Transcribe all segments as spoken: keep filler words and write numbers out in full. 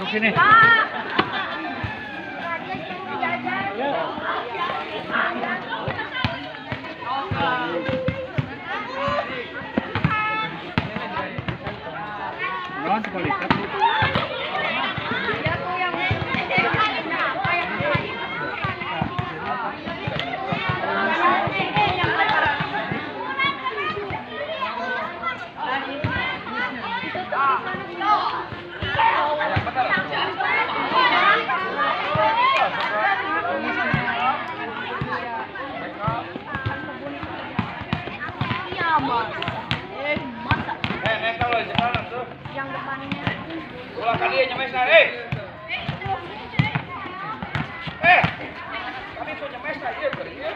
sini. Non sekali. Yang depannya bola kali aja mes eh eh kami punya mes aja beri ya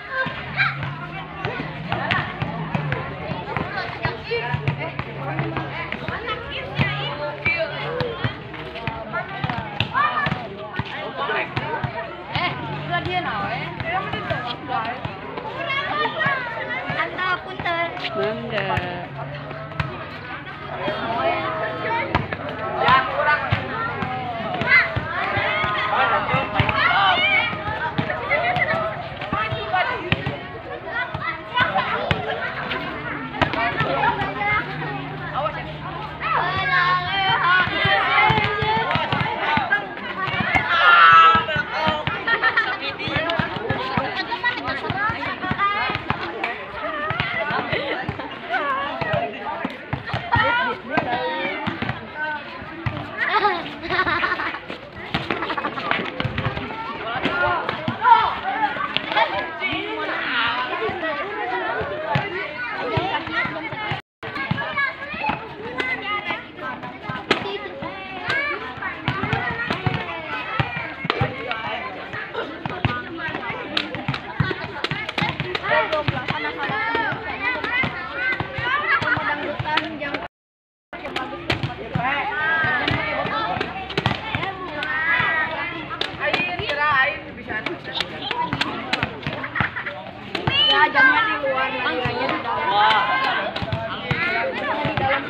eh udah dia nawe dia mending guys anda punten Mangga. ya kurang ya jamnya di luar mangganya di dalam wah di dalam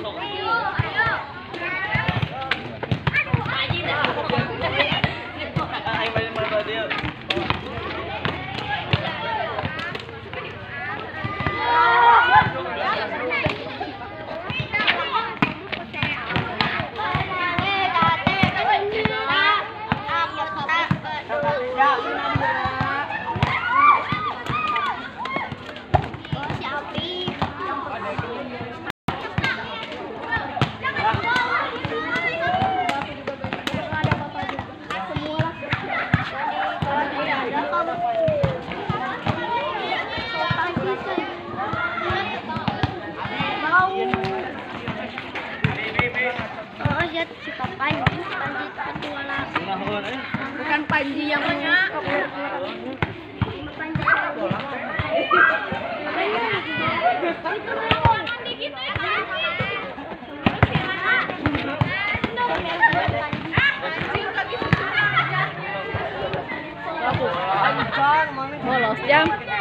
bukan Panji yang Bolos jam.